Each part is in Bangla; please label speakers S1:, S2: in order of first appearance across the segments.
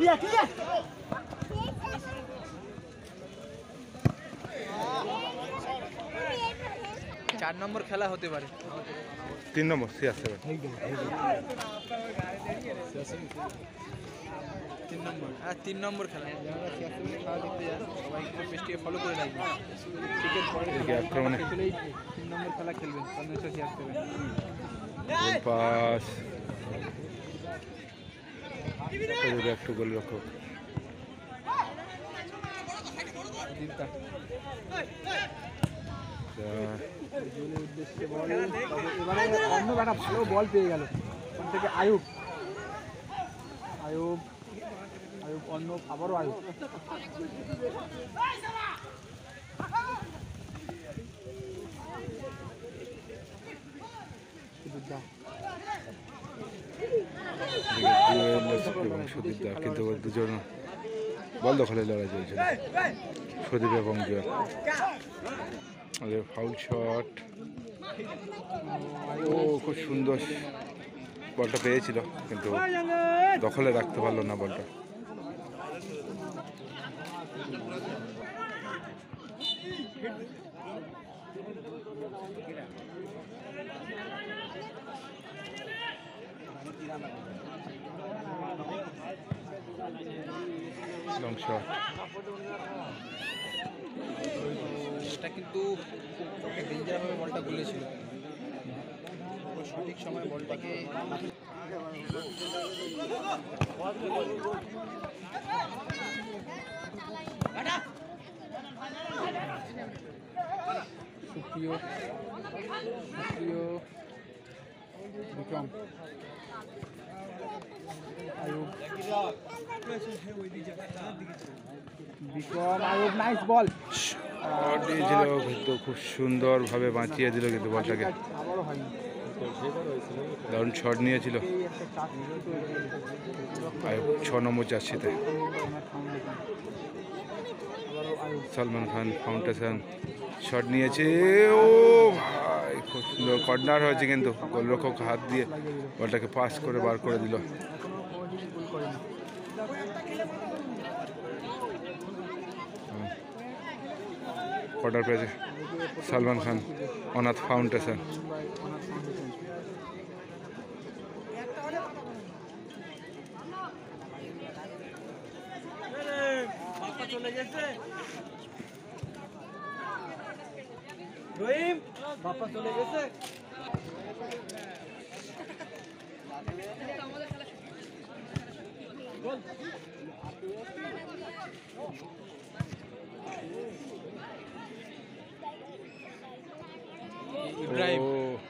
S1: চার নম্বর খেলা হতে পারে।
S2: 3 নম্বর CR7
S1: 3 নম্বর খেলা। যারা CR7 খেলা দেখতে যান সবাই একটু পেজটিকে ফলো করে রাখবেন। ক্রিকেট পরে 3 নম্বর খেলা খেলবেন CR7।
S2: পাস একটু গোলরক্ষক
S1: উদ্দেশ্যে বল, এবারে অন্য একটা ভালো বল পেয়ে গেল ওখান থেকে আয়ুব অন্য, আবারও আয়ুব।
S2: সুদীপ দা কিন্তু দুজন বল দখলে লড়াই চলছিল, সুদীপ এবং জুয়েল। ফাউল শট, ও খুব সুন্দর বলটা পেয়েছিল কিন্তু দখলে রাখতে পারলো না বলটা। লং শট,
S1: এটা কিন্তু ডেঞ্জারভাবে বলটা গুলেছিল, সঠিক সময় বলটাকে সুপ্রিয় বিক্রম আয়ুব, নাইস বল
S2: দিয়েছিল কিন্তু খুব সুন্দরভাবে বাঁচিয়ে দিল কিন্তু বলটাকে। দারুণ শট নিয়েছিল আয়ুব 6 নম্বর জার্সিতে। সালমান খান ফাউন্ডেশন শট নিয়েছে, ও ভাই খুব সুন্দর কর্নার হয়েছে কিন্তু গোলরক্ষক হাত দিয়ে বলটাকে পাস করে বার করে দিল। কর্নার পেয়েছে সালমান খান অনাথ ফাউন্ডেশন।
S1: বাপা চলে গেছে। ইব্রাহিম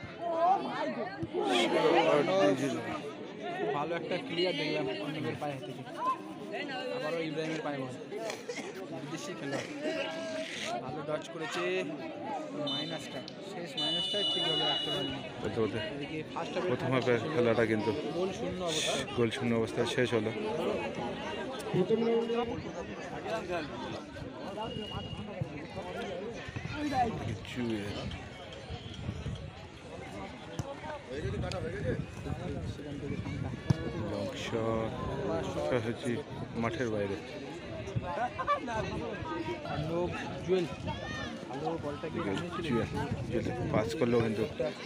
S1: ভালো একটা ক্লিয়ার দেখলাম অন্যদের পায়ে থেকে, আবারও ইব্রাহিমের পায়ে বল, বিদেশি খেলোয়াড় ভালো ডচ করেছে। মাইনাসটা শেষ মাইনাসটা ঠিকভাবে রাখতে পারেনি।
S2: প্রথম হাফের খেলাটা কিন্তু
S1: গোল শূন্য
S2: অবস্থায় শেষ হলো। মাঠের বাইরে পাস করলেও কিন্তু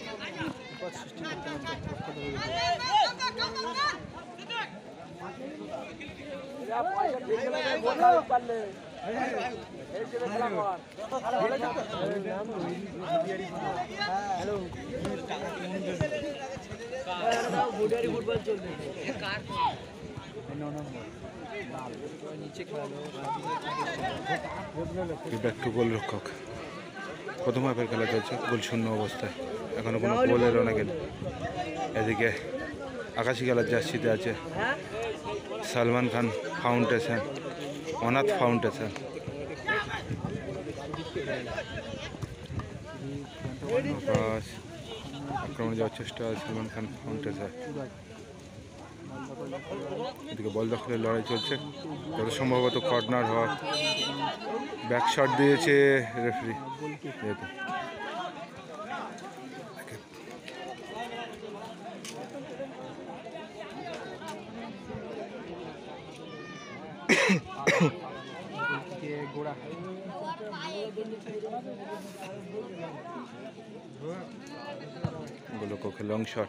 S2: একটু গোলরক্ষক। প্রথম হাফের খেলা চলছে গোল শূন্য অবস্থায়, এখনো কোনো গোল এলো না কিন্তু। এদিকে আকাশি খেলার জার্সিতে আছে সালমান খান ফাউন্ডেশন অনাথ ফাউন্ডেশন। আক্রমণে যাওয়ার চেষ্টা সালমান খান ফাউন্ডেশন। এদিকে বল দখলের লড়াই চলছে, যত সম্ভবত কর্নার হওয়ার ব্যাক শট দিয়েছে রেফারি।
S1: জোড়া।
S2: গোলককে লং শট।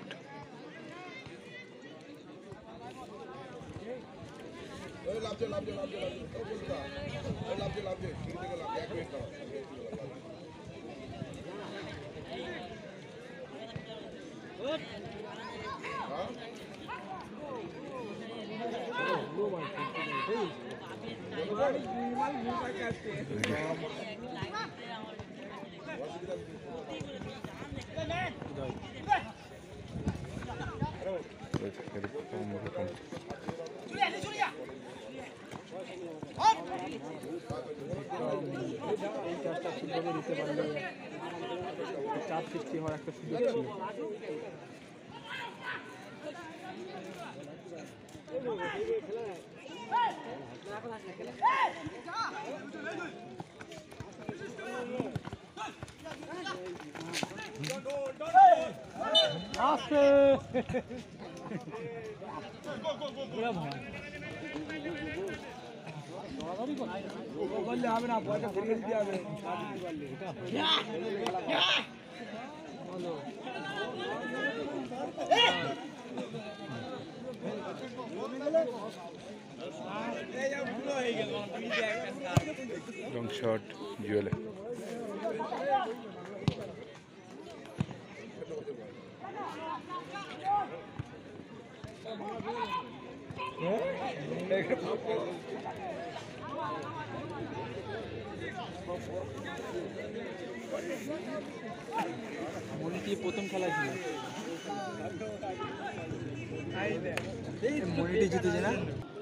S1: এই চাষটা ঠিকভাবে দিতে পারলে চাপ সৃষ্টি হওয়ার একটা সুযোগ ছিল। হবে না, পয়সা ফিরে দিতে হবে।
S2: Long shot জুয়েলে।
S1: মনিটি প্রথম খেলা ছিল, মনিটি জিতেছে না?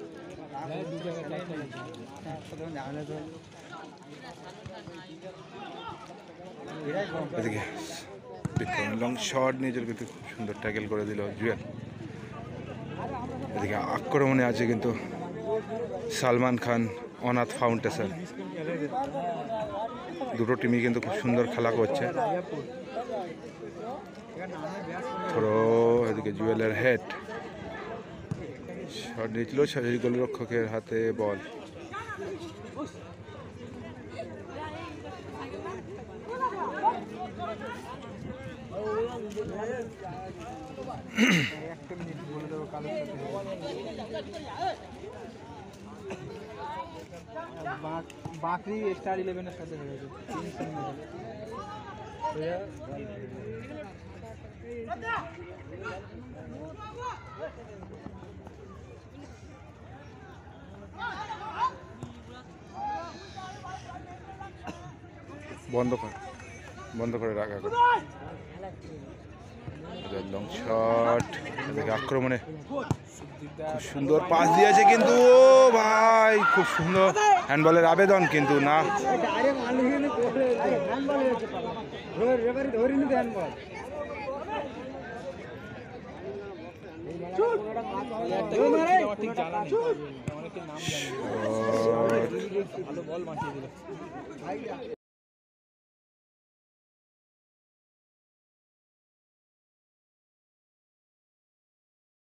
S2: এদিকে বিক্রম লং শট নিজের কিন্তু খুব সুন্দর ট্যাকেল করে দিল জুয়েল। এদিকে আক্রমণে আছে কিন্তু সালমান খান, অনাথ ফাউন্ডেশন। দুটো টিমই কিন্তু খুব সুন্দর খেলা করছে। এদিকে জুয়েলের হেড শট নিয়েছিল, শারীরিক গোলরক্ষকের হাতে বল।
S1: একটা মিনিট বলে দেবো কালুর সাথে বাকরি স্টার 11-এর সাথে হয়ে গেছে।
S2: বন্ধ করে রাখা করে লং শট। এদিকে আক্রমণে খুব সুন্দর পাস দিয়েছে কিন্তু ও ভাই খুব সুন্দর হ্যান্ডবলের আবেদন কিন্তু না।
S1: ঠিক জানা নেই, অনেকের নাম জানি, ভালো বল মাঠিয়ে দিল।